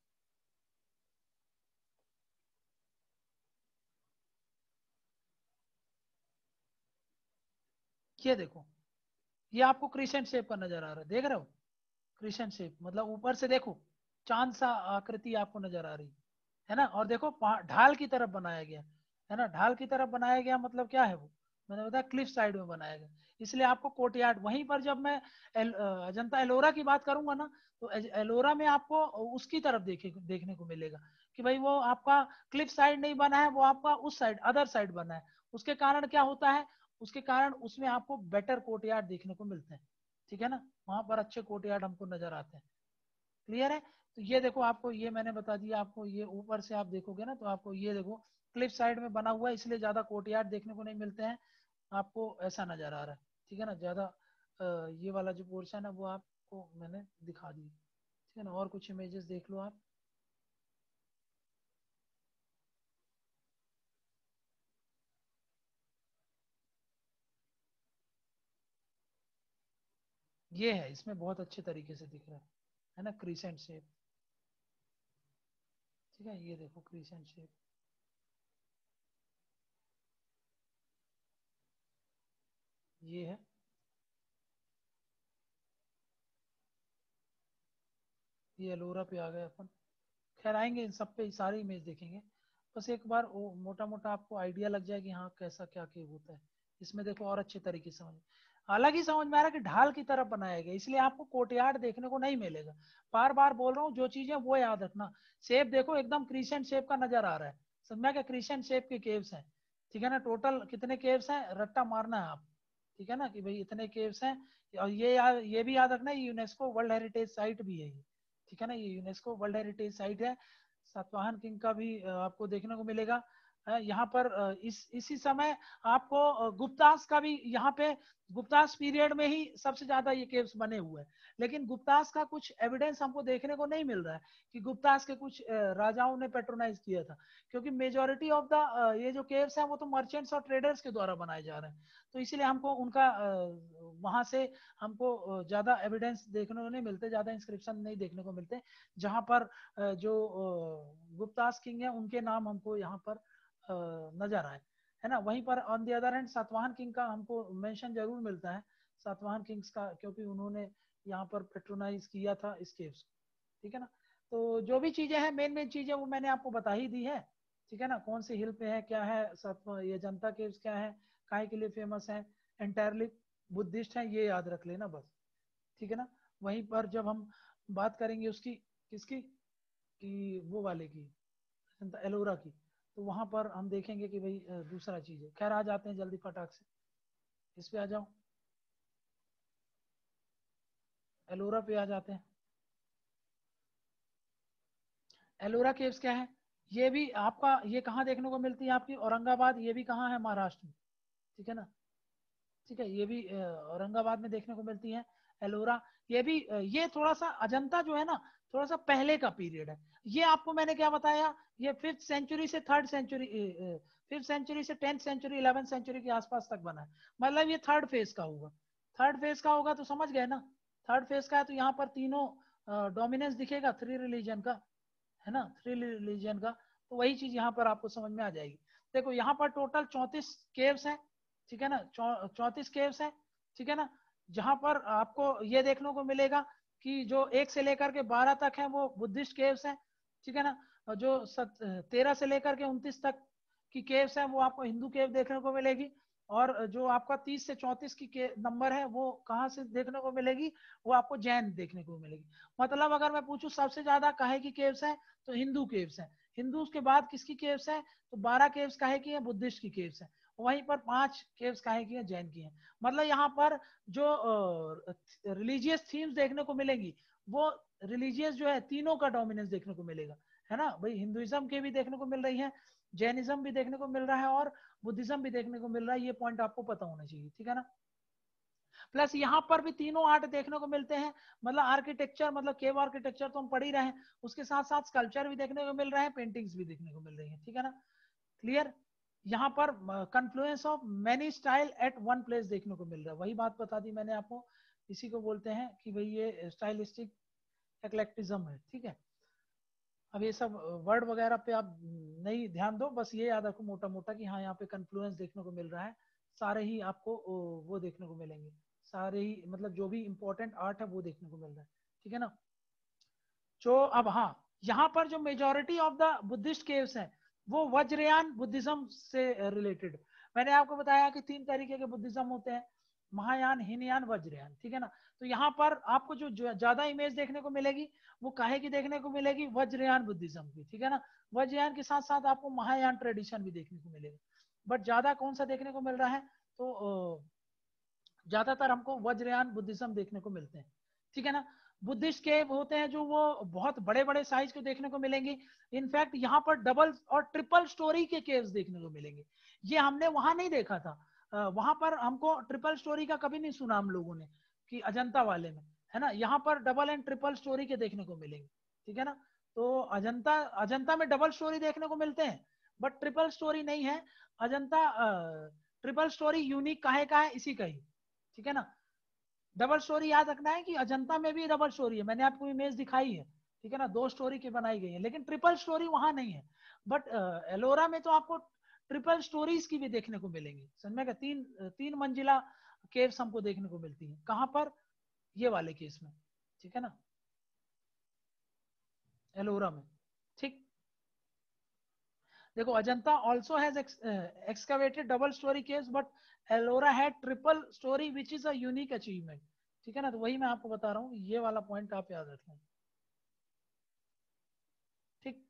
ये देखो, ये आपको क्रिसेंट शेप का नजर आ रहा है, देख रहे हो, क्रिसेंट शेप मतलब ऊपर से देखो चांद सा आकृति आपको नजर आ रही है ना। और देखो ढाल की तरफ बनाया गया है ना, ढाल की तरफ बनाया गया मतलब क्या है वो, मैंने बताया क्लिफ साइड में बनाया गया, इसलिए आपको कोर्टयार्ड वहीं पर, जब मैं अजंता एलोरा की बात करूंगा ना, तो एलोरा में आपको उसकी तरफ देखने को मिलेगा कि भाई वो आपका क्लिफ साइड नहीं बना है, वो आपका उस साइड अदर साइड बना है। उसके कारण क्या होता है, उसके कारण उसमें आपको बेटर कोर्टयार्ड देखने को मिलते हैं, ठीक है ना, वहां पर अच्छे कोर्टयार्ड हमको नजर आते हैं। क्लियर है। तो ये देखो आपको, ये मैंने बता दिया आपको, ये ऊपर से आप देखोगे ना तो आपको ये देखो क्लिफ साइड में बना हुआ है, इसलिए ज्यादा कोर्टयार्ड देखने को नहीं मिलते हैं, आपको ऐसा नजर आ रहा है, ठीक है ना। ज्यादा ये वाला जो पोर्शन है वो आपको मैंने दिखा दी, ठीक है ना। और कुछ इमेजेस देख लो आप, ये है, इसमें बहुत अच्छे तरीके से दिख रहा है ना, क्रीसेंट शेप। ठीक है, ये देखो क्रीसेंट शेप, ये है। ये एलोरा पे आ गए अपन। खैर आएंगे इन सब पे, सारी इमेज देखेंगे। बस एक बार वो मोटा मोटा आपको आइडिया लग जाए कि हाँ कैसा क्या केव होता है। इसमें देखो और अच्छे तरीके से समझ, अलग ही समझ में आ रहा है कि ढाल की तरफ बनाया गया, इसलिए आपको कोर्टयार्ड देखने को नहीं मिलेगा। बार बार बोल रहा हूँ, जो चीज है वो याद रखना। शेप देखो एकदम क्रीसेंट शेप का नजर आ रहा है, समझा क्या? क्रीसेंट शेप के केव्स हैं, ठीक है ना। टोटल कितने केव्स हैं, रट्टा मारना है आप, ठीक है ना, कि भाई इतने केव्स हैं। और ये भी याद रखना, यूनेस्को वर्ल्ड हेरिटेज साइट भी है ये, ठीक है ना। ये यूनेस्को वर्ल्ड हेरिटेज साइट है। सातवाहन किंग का भी आपको देखने को मिलेगा। यहाँ पर इसी समय आपको गुप्तास का भी, यहाँ पे गुप्तास पीरियड में ही सबसे ज्यादा ये केव्स बने हुए हैं। लेकिन गुप्तास का कुछ एविडेंस हमको देखने को नहीं मिल रहा है कि गुप्तास के कुछ राजाओं ने पेट्रोनाइज किया था, क्योंकि मेजोरिटी ऑफ द ये जो केव्स हैं वो तो मर्चेंट्स और ट्रेडर्स के द्वारा बनाए जा रहे हैं। तो इसीलिए हमको उनका वहां से हमको ज्यादा एविडेंस देखने को नहीं मिलते, ज्यादा इंस्क्रिप्शन नहीं देखने को मिलते। जहां पर जो गुप्तास किंग है उनके नाम हमको यहाँ पर नजर आए, है ना। वहीं पर on the other hand Satavahana king का हमको मेंशन जरूर मिलता है, सातवाहन किंग्स का, क्योंकि उन्होंने यहाँ पर पेट्रोनाइज किया था इस केव्स को, ठीक है ना। तो जो भी चीजें हैं, मेन मेन चीजें वो मैंने आपको बता ही दी है, ठीक है ना। कौन सी हिल पे है, क्या है, ये जनता केव्स क्या है, काहे के लिए फेमस है, एंटायरली बुद्धिस्ट है, ये याद रख लेना बस, ठीक है ना। वहीं पर जब हम बात करेंगे उसकी, किसकी, कि वो वाले की, एलोरा की, तो वहां पर हम देखेंगे कि भाई दूसरा चीज है। खैर आ जाते हैं जल्दी फटाक से, इस पे आ जाओ, एलोरा पे आ जाते हैं। एलोरा केव्स क्या है, ये भी आपका, ये कहाँ देखने को मिलती है आपकी, औरंगाबाद, ये भी कहाँ है, महाराष्ट्र में, ठीक है ना। ठीक है, ये भी औरंगाबाद में देखने को मिलती है एलोरा। ये भी ये थोड़ा सा अजंता जो है ना, थोड़ा सा पहले का पीरियड है। ये आपको मैंने क्या बताया, ये 5th सेंचुरी से 3rd सेंचुरी, 5th सेंचुरी से 10th सेंचुरी 11th सेंचुरी के आसपास तक बना है। मतलब ये 3rd फेज का होगा, 3rd फेज का होगा तो समझ गए ना। 3rd फेज का है तो यहाँ पर तीनों डोमिनेंस दिखेगा 3 रिलीजन का, है ना, 3 रिलीजन का। तो वही चीज यहाँ पर आपको समझ में आ जाएगी। देखो यहाँ पर टोटल 34 केव्स हैं, ठीक है ना, 34 केव्स हैं, ठीक है ना। जहां पर आपको ये देखने को मिलेगा कि जो 1 से लेकर के 12 तक है वो बुद्धिस्ट केव्स हैं, ठीक है ना। और जो 13 से लेकर के 29 तक की केव्स हैं वो आपको हिंदू केव देखने को मिलेगी। और जो आपका 30 से 34 की नंबर है वो कहाँ से देखने को मिलेगी, वो आपको जैन देखने को मिलेगी। मतलब अगर मैं पूछूं सबसे ज्यादा काहे की केव्स है, तो हिंदू केव्स है। हिंदू के बाद किसकी केव्स है, तो 12 केव्स काहे की है, बुद्धिस्ट की केव्स है। वहीं पर 5 केव्स काहे की है, जैन की है। मतलब यहाँ पर जो रिलीजियस थीम्स देखने को मिलेंगी, वो रिलीजियस जो है तीनों का डोमिनेंस देखने को मिलेगा, है ना भाई। हिंदुइज्म के भी देखने को मिल रही है, जैनिज्म भी देखने को मिल रहा है, और बुद्धिज्म भी देखने को मिल रहा है। ये पॉइंट आपको पता होना चाहिए, ठीक है ना। प्लस यहाँ पर भी तीनों आर्ट देखने को मिलते हैं। मतलब आर्किटेक्चर, मतलब केव आर्किटेक्चर तो हम पढ़ ही रहे हैं, उसके साथ साथ स्कल्पचर भी देखने को मिल रहे हैं, पेंटिंग्स भी देखने को मिल रही है, ठीक है ना। क्लियर। यहाँ पर confluence of many style at one place देखने को मिल रहा है, वही बात बता दी मैंने आपको। इसी को बोलते हैं कि भाई ये स्टाइलिस्टिक एक्लेक्टिज्म है, ठीक है। अब ये सब वर्ड वगैरह पे आप नहीं ध्यान दो, बस ये याद रखो मोटा मोटा कि हाँ यहाँ पे कन्फ्लुएंस देखने को मिल रहा है। सारे ही आपको वो देखने को मिलेंगे, सारे ही मतलब जो भी इंपॉर्टेंट आर्ट है वो देखने को मिल रहा है, ठीक है ना। जो अब हाँ, यहाँ पर जो majority of the Buddhist caves हैं वो वज्रयान बुद्धिज्म से रिलेटेड। मैंने आपको बताया कि 3 तरीके के बुद्धिज्म होते हैं, महायान, हीनयान, वज्रयान, ठीक है ना। तो यहाँ पर आपको जो ज्यादा इमेज देखने को मिलेगी वो काहे की देखने को मिलेगी, वज्रयान बुद्धिज्म की, ठीक है ना। वज्रयान के साथ साथ आपको महायान ट्रेडिशन भी देखने को मिलेगा, बट ज्यादा कौन सा देखने को मिल रहा है, तो ज्यादातर हमको वज्रयान बुद्धिज्म देखने को मिलते हैं, ठीक है ना। बुद्धिस्ट के होते हैं जो वो बहुत बड़े बड़े साइज के देखने को मिलेंगे। इनफैक्ट यहाँ पर डबल और ट्रिपल स्टोरी के केव्स देखने को मिलेंगे, ये हमने वहां नहीं देखा था। वहां पर हमको ट्रिपल स्टोरी का कभी नहीं सुना हम लोगों ने, कि अजंता वाले में, है ना। यहाँ पर डबल एंड ट्रिपल स्टोरी के देखने को मिलेंगे, ठीक है ना। तो अजंता अजंता में डबल स्टोरी देखने को मिलते हैं, बट ट्रिपल स्टोरी नहीं है। अजंता ट्रिपल स्टोरी यूनिक काहे का है, इसी का ही, ठीक है ना। डबल स्टोरी याद रखना है कि अजंता में भी डबल स्टोरी है, मैंने आपको इमेज दिखाई है, ठीक है ना, 2 स्टोरी की बनाई गई है, लेकिन ट्रिपल स्टोरी वहां नहीं है। बट एलोरा में तो आपको ट्रिपल स्टोरीज की भी देखने को मिलेंगी, समझ में क्या, तीन तीन मंजिला केव्स हमको देखने को मिलती है, कहां पर, ये वाले केस में, ठीक है ना, एलोरा में। ठीक, देखो Ajanta also has excavated double storey caves, but Ellora had triple storey which is a unique achievement, ठीक है ना, तो वही मैं आपको बता रहा हूँ, ये वाला पॉइंट आप याद रखें। ठीक,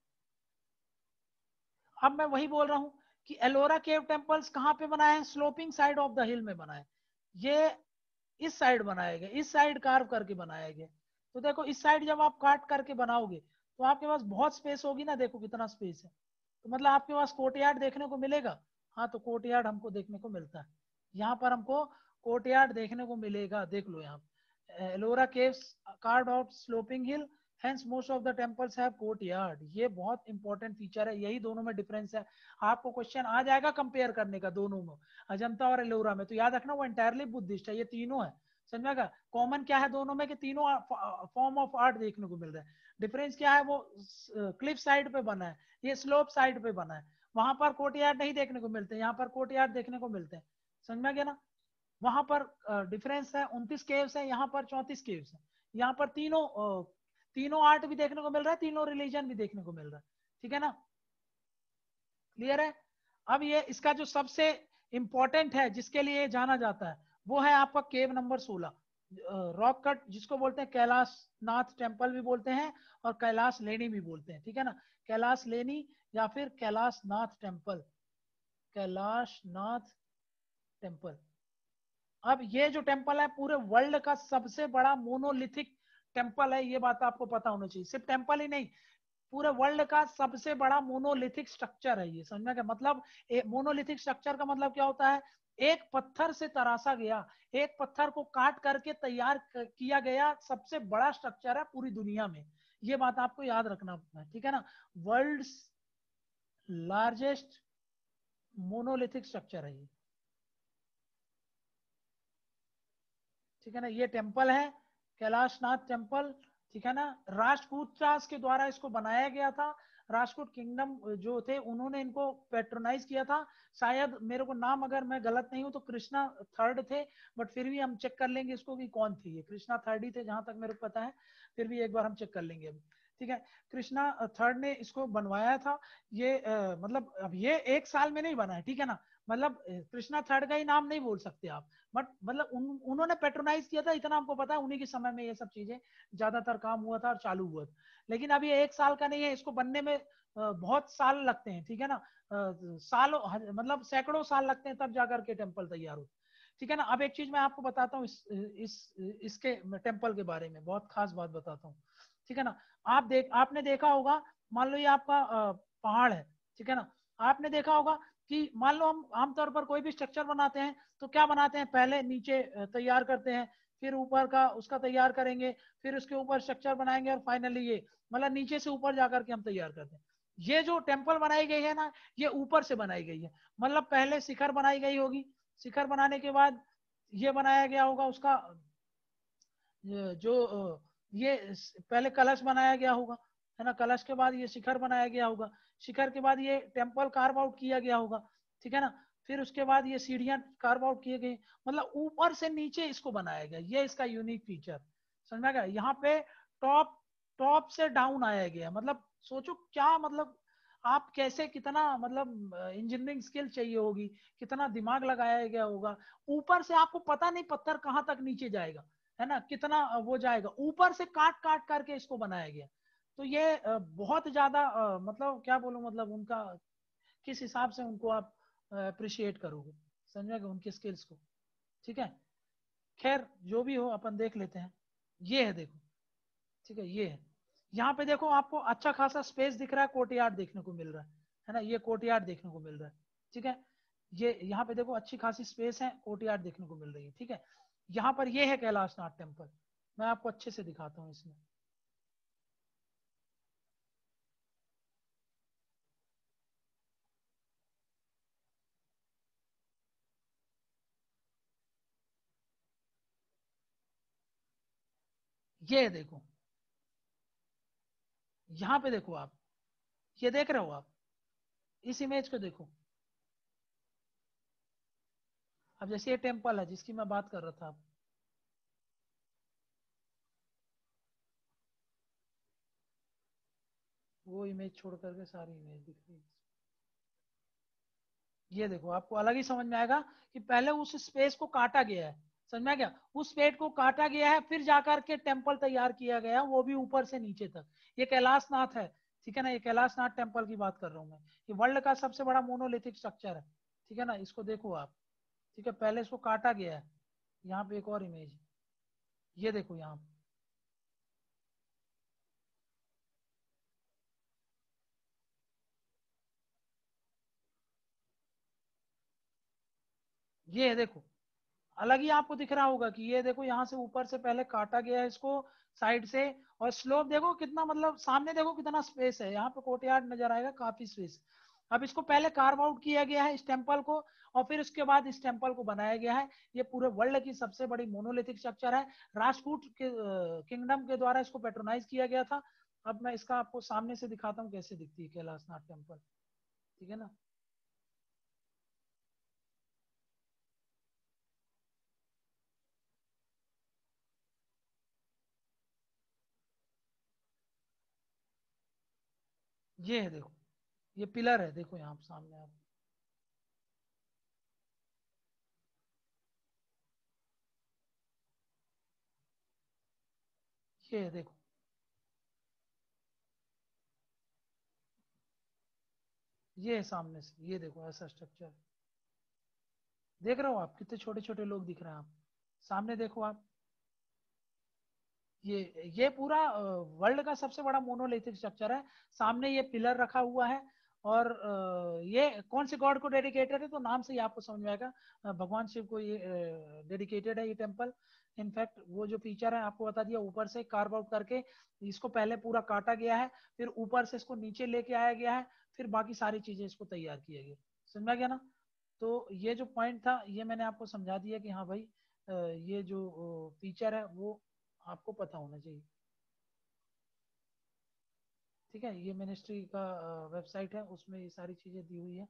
अब मैं वही बोल रहा हूं कि एलोरा केव टेम्पल्स कहां पे बनाए हैं, sloping side of the hill में बनाए, ये इस साइड बनाए गए, इस साइड कार्व करके बनाए गए। तो देखो इस साइड जब आप काट करके बनाओगे तो आपके पास बहुत स्पेस होगी ना, देखो कितना स्पेस है, तो मतलब आपके पास कोर्टयार्ड देखने को मिलेगा। हाँ, तो कोर्टयार्ड हमको देखने को मिलता है, यहाँ पर हमको कोर्टयार्ड देखने को मिलेगा, देख लो यहाँ Ellora caves carved out sloping hill, hence most of the temples have courtyard. ये बहुत इंपॉर्टेंट फीचर है, यही दोनों में डिफरेंस है। आपको क्वेश्चन आ जाएगा कंपेयर करने का दोनों में, अजंता और एलोरा में, तो याद रखना वो एंटायरली बुद्धिस्ट है, ये तीनों है, समझेगा। कॉमन क्या है दोनों में कि तीनों फॉर्म ऑफ आर्ट देखने को मिल रहा है। डिफरेंस क्या है, वो क्लिफ साइड पे बना है, ये स्लोप साइड पे बना है, वहां पर कोर्टयार्ड नहीं देखने को मिलते, यहाँ पर कोर्टयार्ड देखने को मिलते हैं, समझ में गया ना। वहां पर डिफरेंस है, 29 केव्स है, यहाँ पर 34 केव्स है, यहाँ पर तीनों आर्ट भी देखने को मिल रहा है, तीनों रिलीजन भी देखने को मिल रहा है, ठीक है ना, क्लियर है। अब ये इसका जो सबसे इंपॉर्टेंट है जिसके लिए जाना जाता है, वो है आपका केव नंबर 16, रॉक कट, जिसको बोलते हैं कैलाश नाथ टेम्पल भी बोलते हैं और कैलाश लेनी भी बोलते हैं, ठीक है ना, कैलाश लेनी या फिर Kailashnath temple, Kailashnath temple. अब ये जो टेम्पल है पूरे वर्ल्ड का सबसे बड़ा मोनोलिथिक टेम्पल है, ये बात आपको पता होना चाहिए, सिर्फ टेम्पल ही नहीं, पूरे वर्ल्ड का सबसे बड़ा मोनोलिथिक स्ट्रक्चर है ये, समझना क्या मतलब, मोनोलिथिक स्ट्रक्चर का मतलब क्या होता है, एक पत्थर से तराशा गया, एक पत्थर को काट करके तैयार किया गया सबसे बड़ा स्ट्रक्चर है पूरी दुनिया में, ये बात आपको याद रखना है, ठीक है ना, वर्ल्ड लार्जेस्ट मोनोलिथिक स्ट्रक्चर है ये, ठीक है ना, ये टेम्पल है कैलाशनाथ टेम्पल, ठीक है ना, राष्ट्रकूट राज के द्वारा इसको बनाया गया था, राष्ट्रकूट किंगडम जो थे उन्होंने इनको पेट्रोनाइज किया था, शायद मेरे को नाम अगर मैं गलत नहीं हूं तो कृष्णा थर्ड थे, बट फिर भी हम चेक कर लेंगे इसको कि कौन थे, ये कृष्णा थर्ड ही थे जहां तक मेरे को पता है, फिर भी एक बार हम चेक कर लेंगे अभी, ठीक है। कृष्णा थर्ड ने इसको बनवाया था, ये मतलब अब ये एक साल में नहीं बना है, ठीक है ना, मतलब कृष्णा थर्ड का ही नाम नहीं बोल सकते आप, बट मतलब उन्होंने पेट्रोनाइज किया था, इतना हमको पता है, उन्हीं के समय में ये सब चीजें ज्यादातर काम हुआ था और चालू हुआ था, लेकिन अब ये एक साल का नहीं है, इसको बनने में बहुत साल लगते हैं, ठीक है ना, सालों मतलब सैकड़ों साल लगते हैं तब जाकर के टेम्पल तैयार हो, ठीक है ना। अब एक चीज मैं आपको बताता हूँ इसके टेम्पल के बारे में, बहुत खास बात बताता हूँ, ठीक है ना। आपने देखा होगा, मान लो ये आपका पहाड़ है, ठीक है ना, आपने देखा होगा कि मान लो हम आमतौर पर कोई भी स्ट्रक्चर बनाते हैं तो क्या बनाते हैं, पहले नीचे तैयार करते हैं, फिर ऊपर का उसका तैयार करेंगे, फिर उसके ऊपर स्ट्रक्चर बनाएंगे और फाइनली ये मतलब नीचे से ऊपर जाकर के हम तैयार करते हैं। ये जो टेम्पल बनाई गई है ना, ये ऊपर से बनाई गई है, मतलब पहले शिखर बनाई गई होगी, शिखर बनाने के बाद ये बनाया गया होगा उसका जो ये पहले कलश बनाया गया होगा, है ना, कलश के बाद ये शिखर बनाया गया होगा, शिखर के बाद ये टेम्पल कार्व आउट किया गया होगा, ठीक है ना, फिर उसके बाद ये सीढ़ियां कार्व आउट किए गए, मतलब ऊपर से नीचे इसको बनाया गया, ये इसका यूनिक फीचर, समझ में गया, यहाँ पे टॉप टॉप से डाउन आया गया, मतलब सोचो क्या मतलब, आप कैसे कितना मतलब इंजीनियरिंग स्किल चाहिए होगी, कितना दिमाग लगाया गया होगा, ऊपर से आपको पता नहीं पत्थर कहाँ तक नीचे जाएगा, है ना, कितना वो जाएगा, ऊपर से काट काट करके इसको बनाया गया, तो ये बहुत ज्यादा मतलब क्या बोलूं, मतलब उनका किस हिसाब से उनको आप अप्रिशिएट करोगे, समझेगा उनके स्किल्स को, ठीक है। खैर जो भी हो अपन देख लेते हैं, ये है देखो, ठीक है, ये है, यहाँ पे देखो आपको अच्छा खासा स्पेस दिख रहा है, कोर्टयार्ड देखने को मिल रहा है ना, ये कोर्टयार्ड देखने को मिल रहा है, ठीक है, ये यहाँ पे देखो अच्छी खासी स्पेस है, कोर्टयार्ड देखने को मिल रही है, ठीक है। यहाँ पर ये है कैलाशनाथ टेम्पल, मैं आपको अच्छे से दिखाता हूँ इसमें, ये देखो, यहाँ पे देखो आप, ये देख रहे हो आप, इस इमेज को देखो। अब जैसे ये टेम्पल है जिसकी मैं बात कर रहा था, वो इमेज छोड़ करके सारी इमेज दिख रही है। ये देखो, आपको अलग ही समझ में आएगा कि पहले उस स्पेस को काटा गया है। समझ में आ गया? उस स्पेस को काटा गया है, फिर जाकर के टेम्पल तैयार किया गया, वो भी ऊपर से नीचे तक। ये कैलाशनाथ है, ठीक है ना, ये कैलाशनाथ टेम्पल की बात कर रहा हूँ मैं। ये वर्ल्ड का सबसे बड़ा मोनोलिथिक स्ट्रक्चर है, ठीक है ना, इसको देखो आप। ठीक है, पहले इसको काटा गया है। यहाँ पे एक और इमेज, ये देखो यहाँ पे। ये देखो, अलग ही आपको दिख रहा होगा कि ये देखो, यहाँ से ऊपर से पहले काटा गया है इसको, साइड से। और स्लोप देखो कितना, मतलब सामने देखो कितना स्पेस है, यहाँ पे कोर्टयार्ड नजर आएगा, काफी स्पेस। अब इसको पहले कार्व आउट किया गया है इस टेम्पल को, और फिर उसके बाद इस टेम्पल को बनाया गया है। ये पूरे वर्ल्ड की सबसे बड़ी मोनोलिथिक स्ट्रक्चर है। राजपूत के किंगडम के द्वारा इसको पेट्रोनाइज किया गया था। अब मैं इसका आपको सामने से दिखाता हूँ कैसे दिखती है कैलाशनाथ टेम्पल, ठीक है ना। ये है देखो, ये पिलर है, देखो यहाँ सामने आप। ये है देखो, ये है सामने से, ये देखो ऐसा स्ट्रक्चर। देख रहे हो आप कितने छोटे छोटे लोग दिख रहे हैं आप, सामने देखो आप। ये पूरा वर्ल्ड का सबसे बड़ा मोनोलिथिक स्ट्रक्चर है। सामने ये पिलर रखा हुआ है। और ये कौन से गॉड को डेडिकेटेड है, तो नाम से ही आपको समझ में आएगा, भगवान शिव को ये डेडिकेटेड है ये टेम्पल। इनफैक्ट वो जो फीचर है आपको बता दिया, ऊपर से कार्व आउट करके इसको पहले पूरा काटा गया है, फिर ऊपर से इसको नीचे लेके आया गया है, फिर बाकी सारी चीजें इसको तैयार किया गया। समझा गया ना? तो ये जो पॉइंट था ये मैंने आपको समझा दिया कि हाँ भाई, ये जो फीचर है वो आपको पता होना चाहिए। ठीक है, ये मिनिस्ट्री का वेबसाइट है, उसमें ये सारी चीजें दी हुई है।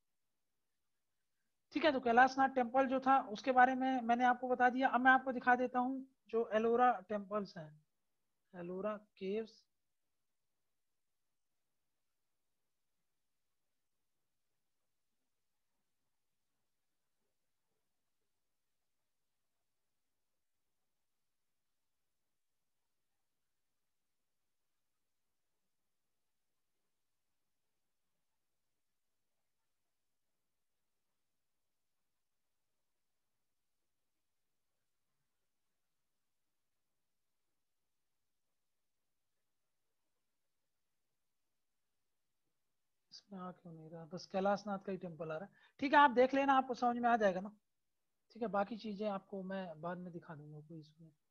ठीक है, तो कैलाशनाथ टेम्पल जो था उसके बारे में मैंने आपको बता दिया। अब मैं आपको दिखा देता हूँ जो एलोरा टेम्पल्स हैं, एलोरा केव्स। इसमें आ क्यों नहीं रहा, बस कैलाशनाथ का ही टेम्पल आ रहा है। ठीक है, आप देख लेना, आपको समझ में आ जाएगा ना। ठीक है, बाकी चीजें आपको मैं बाद में दिखा दूंगा, कोई इसमें